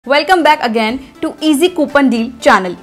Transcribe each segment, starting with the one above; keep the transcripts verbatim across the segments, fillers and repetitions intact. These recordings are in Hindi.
Welcome back again to Easy Coupon Deal channel.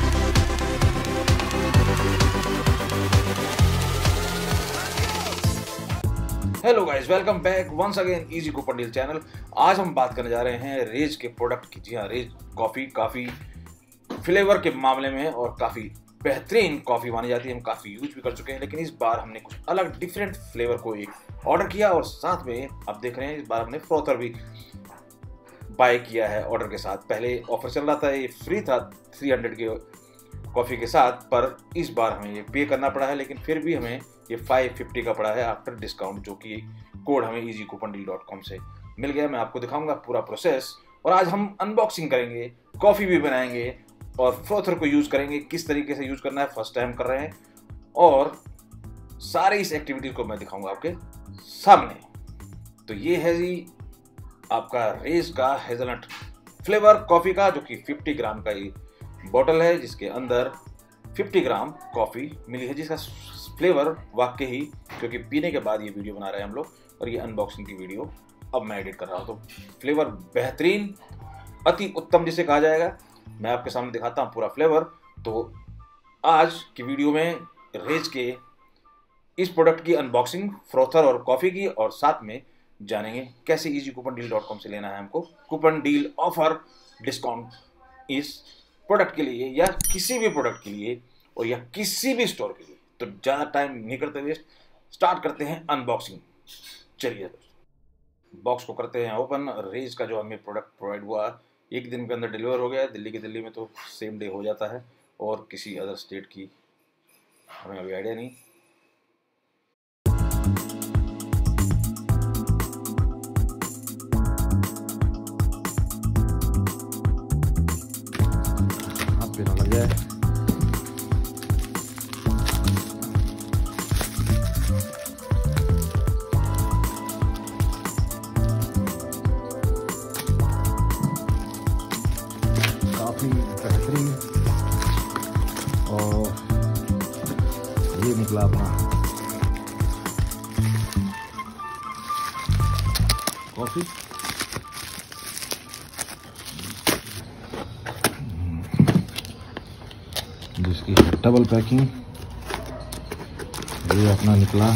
Hello guys, welcome back once again easy coupon deal channel. आज हम बात करने जा रहे हैं रेज के प्रोडक्ट की। जी हाँ, रेज कॉफ़ी काफ़ी फ्लेवर के मामले में और काफ़ी बेहतरीन कॉफ़ी मानी जाती है। हम काफ़ी यूज भी कर चुके हैं, लेकिन इस बार हमने कुछ अलग डिफरेंट फ्लेवर को एक ऑर्डर किया और साथ में आप देख रहे हैं इस बार हमने फ्रोथर भी बाय किया है ऑर्डर के साथ। पहले ऑफर चल रहा था, ये फ्री था थ्री हंड्रेड के कॉफ़ी के साथ, पर इस बार हमें ये पे करना पड़ा है, लेकिन फिर भी हमें ये फाइव फिफ्टी का पड़ा है आफ्टर डिस्काउंट, जो कि कोड हमें easy coupon deal dot com से मिल गया। मैं आपको दिखाऊंगा पूरा प्रोसेस और आज हम अनबॉक्सिंग करेंगे, कॉफ़ी भी बनाएंगे और फ्रोथर को यूज़ करेंगे, किस तरीके से यूज़ करना है, फर्स्ट टाइम कर रहे हैं, और सारी इस एक्टिविटी को मैं दिखाऊंगा आपके सामने। तो ये है जी आपका रेज का हेज़लनट फ्लेवर कॉफ़ी का, जो कि फिफ्टी ग्राम का ये बॉटल है, जिसके अंदर फिफ्टी ग्राम कॉफ़ी मिली है, जिसका फ्लेवर वाकई ही, क्योंकि पीने के बाद ये वीडियो बना रहे हैं हम लोग और ये अनबॉक्सिंग की वीडियो अब मैं एडिट कर रहा हूँ, तो फ्लेवर बेहतरीन, अति उत्तम जिसे कहा जाएगा। मैं आपके सामने दिखाता हूँ पूरा फ्लेवर। तो आज की वीडियो में रेज के इस प्रोडक्ट की अनबॉक्सिंग, फ्रोथर और कॉफ़ी की, और साथ में जानेंगे कैसे easy coupon deal dot com से लेना है हमको कूपन डील ऑफर डिस्काउंट इस प्रोडक्ट के लिए या किसी भी प्रोडक्ट के लिए और या किसी भी स्टोर के लिए। तो ज़्यादा टाइम नहीं करते वेस्ट, स्टार्ट करते हैं अनबॉक्सिंग। चलिए बॉक्स को करते हैं ओपन। रेज का जो हमें प्रोडक्ट प्रोवाइड हुआ एक दिन के अंदर डिलीवर हो गया है। दिल्ली की दिल्ली में तो सेम डे हो जाता है, और किसी अदर स्टेट की हमें अभी आइडिया नहीं। लग जाए काफी बेहतरीन, और ये निकला अपना कॉफी। जिसकी डबल पैकिंग, ये अपना निकला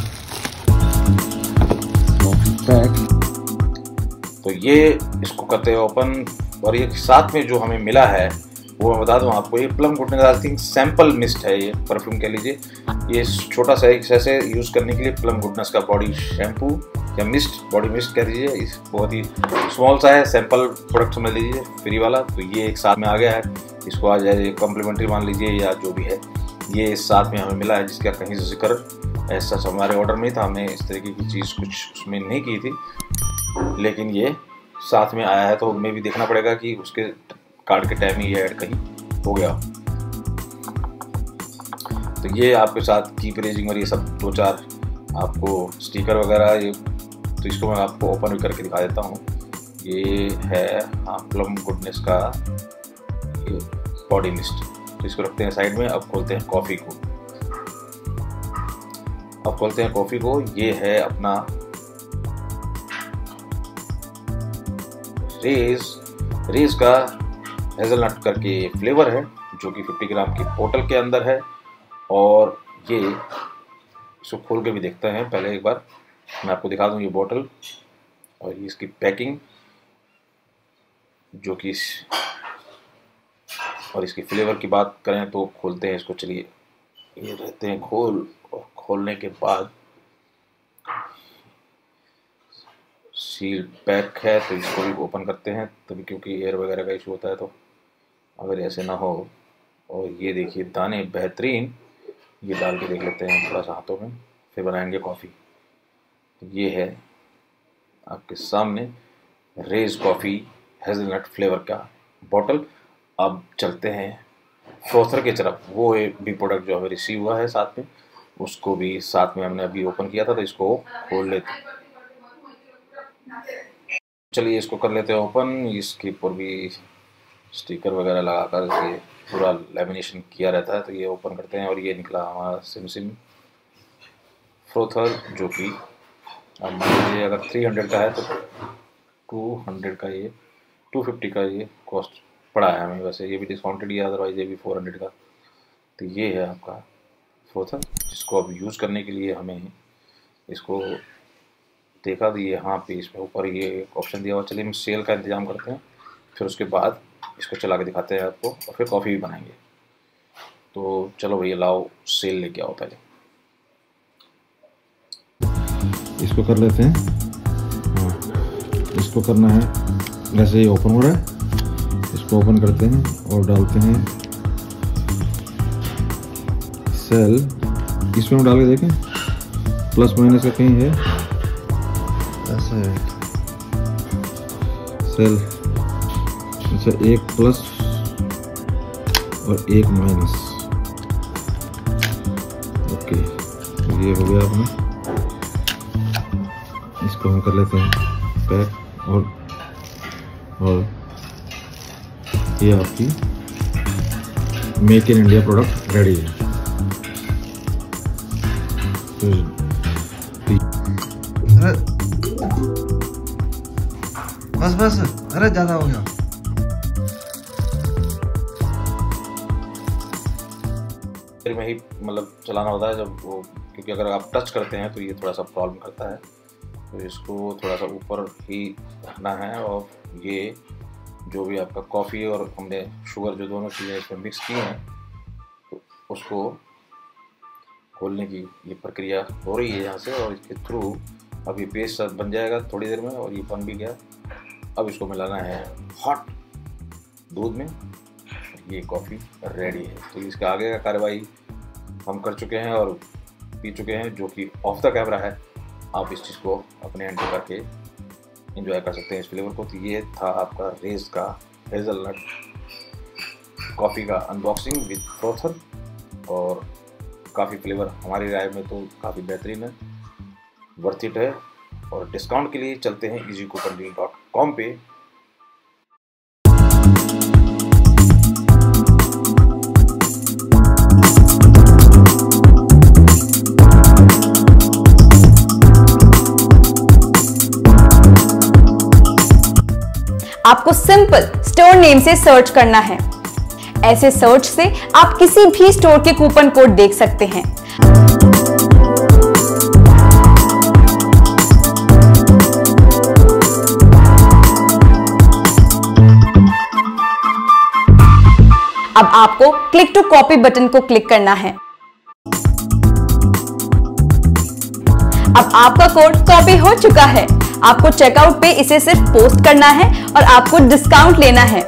कॉफी पैक। तो ये इसको करते हैं ओपन, और ये साथ में जो हमें मिला है वो मैं बता दूं आपको, ये plum goodness I think sample mist है, ये परफ्यूम कह लीजिए। ये छोटा सा एक ऐसे यूज़ करने के लिए प्लम गुडनेस का बॉडी शैम्पू या मिस्ट, बॉडी मिस्ट कह दीजिए, इस बहुत ही स्मॉल सा है, सैंपल प्रोडक्ट समझ लीजिए, फ्री वाला। तो ये एक साथ में आ गया है, इसको आज कॉम्प्लीमेंट्री मान लीजिए या जो भी है, ये साथ में हमें मिला है, जिसका कहीं से जिक्र ऐसा हमारे ऑर्डर में था। हमने इस तरीके की चीज़ कुछ उसमें नहीं की थी, लेकिन ये साथ में आया है, तो हमें भी देखना पड़ेगा कि उसके कार्ड के टाइम ही ये ऐड कहीं हो गया। तो ये आपके साथ कीप रेजिंग और ये सब दो चार आपको स्टिकर वगैरह, ये तो इसको मैं आपको ओपन भी करके दिखा देता हूँ। ये है हाँ प्लम गुडनेस का ये बॉडी मिस्ट। तो इसको रखते हैं साइड में। अब खोलते हैं कॉफ़ी को। अब खोलते हैं कॉफ़ी को। ये है अपना रेज रेज का हेज़लनट करके फ्लेवर है, जो कि फिफ्टी ग्राम की बोतल के अंदर है। और ये इसको खोल के भी देखते हैं। पहले एक बार मैं आपको दिखा दूं ये बोतल और ये इसकी पैकिंग, जो कि इस और इसकी फ्लेवर की बात करें तो खोलते हैं इसको। चलिए ये रहते हैं खोल, और खोलने के बाद सील पैक है, तो इसको भी ओपन करते हैं तभी, क्योंकि एयर वगैरह का इशू होता है, तो अगर ऐसे ना हो। और ये देखिए दाने बेहतरीन, ये डाल के देख लेते हैं थोड़ा सा हाथों में, फिर बनाएंगे कॉफ़ी। तो ये है आपके सामने रेज कॉफ़ी हेज़लनट फ्लेवर का बॉटल। अब चलते हैं फ्रोथर की तरफ। वो भी प्रोडक्ट जो हमें रिसीव हुआ है साथ में, उसको भी साथ में हमने अभी ओपन किया था, तो इसको खोल लेते हैं। चलिए इसको कर लेते हैं ओपन। इसके ऊपर भी स्टिकर वगैरह लगाकर ये पूरा लेमिनेशन किया रहता है, तो ये ओपन करते हैं। और ये निकला हमारा सिम सिम फ्रोथर, जो कि अब मान लीजिए अगर थ्री हंड्रेड का है तो टू हंड्रेड का ये टू फिफ्टी का ये कॉस्ट पड़ा है हमें। वैसे ये भी डिस्काउंटेड ही है, अदरवाइज ये भी फोर हंड्रेड का। तो ये है आपका फ्रोथन, जिसको अब यूज़ करने के लिए हमें इसको देखा दिए हाँ पे इसमें ऊपर ये ऑप्शन दिया हुआ। चलिए हम सेल का इंतज़ाम करते हैं, फिर उसके बाद इसको चला के दिखाते हैं आपको, और फिर कॉफ़ी भी बनाएंगे। तो चलो भैया लाओ सेल लेके आओ पहले। इसको कर लेते हैं। हाँ, इसको करना है, जैसे ये ओपन हो रहा है इसको ओपन करते हैं और डालते हैं सेल। इसमें हम डाल के देखें प्लस माइनस का कहीं है, ऐसा है सेल। अच्छा, एक प्लस और एक माइनस। ओके, ये हो गया अपना। इसको हम कर लेते हैं पैक, और और ये आपकी make in India product ready है। अरे बस बस, अरे ज़्यादा हो गया। फिर में ही मतलब चलाना होता है जब वो, क्योंकि अगर आप टच करते हैं तो ये थोड़ा सा प्रॉब्लम करता है। तो इसको थोड़ा सा ऊपर ही रखना है, और ये जो भी आपका कॉफ़ी और हमने शुगर जो दोनों चीज़ें इसमें मिक्स की हैं, तो उसको खोलने की ये प्रक्रिया हो रही है यहाँ से, और इसके थ्रू अब ये पेस्ट बन जाएगा थोड़ी देर में, और ये बन भी गया। अब इसको मिलाना है हॉट दूध में, ये कॉफ़ी रेडी है। तो इसके आगे का कार्रवाई हम कर चुके हैं और पी चुके हैं, जो कि ऑफ द कैमरा है। आप इस चीज़ को अपने एंड करके एंजॉय कर सकते हैं इस फ्लेवर को। तो ये था आपका रेज का हेज़लनट कॉफ़ी का अनबॉक्सिंग विद फ्रोथन, और काफ़ी फ्लेवर हमारी राय में तो काफ़ी बेहतरीन है, वर्थ इट है। और डिस्काउंट के लिए चलते हैं easy coupon deal dot com पे। आपको सिंपल स्टोर नेम से सर्च करना है। ऐसे सर्च से आप किसी भी स्टोर के कूपन कोड देख सकते हैं। अब आपको क्लिक टू कॉपी बटन को क्लिक करना है। अब आपका कोड कॉपी हो चुका है। आपको चेकआउट पे इसे सिर्फ पोस्ट करना है और आपको डिस्काउंट लेना है।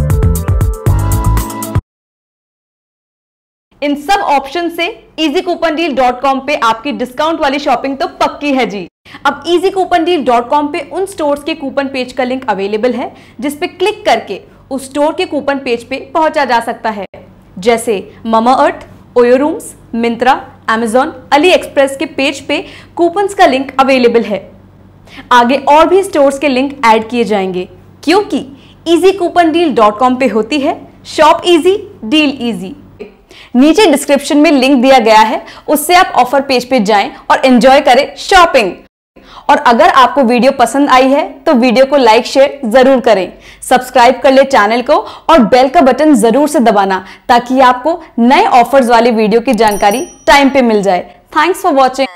इन सब ऑप्शन से easy coupon deal dot com पे आपकी डिस्काउंट वाली शॉपिंग तो पक्की है जी। अब easy coupon deal dot com पे उन स्टोर्स के कूपन पेज का लिंक अवेलेबल है, जिस पे क्लिक करके उस स्टोर के कूपन पेज पे पहुंचा जा सकता है, जैसे Mamaearth, OYO rooms, Myntra, Amazon, AliExpress के पेज पे कूपन्स का लिंक अवेलेबल है। आगे और भी स्टोर्स के लिंक ऐड किए जाएंगे, क्योंकि easy coupon deal dot com पे होती है शॉप इजी डील इजी। नीचे डिस्क्रिप्शन में लिंक दिया गया है, उससे आप ऑफर पेज पे जाएं और एंजॉय करें शॉपिंग। और अगर आपको वीडियो पसंद आई है तो वीडियो को लाइक शेयर जरूर करें, सब्सक्राइब कर ले चैनल को और बेल का बटन जरूर से दबाना, ताकि आपको नए ऑफर्स वाली वीडियो की जानकारी टाइम पे मिल जाए। Thanks for watching.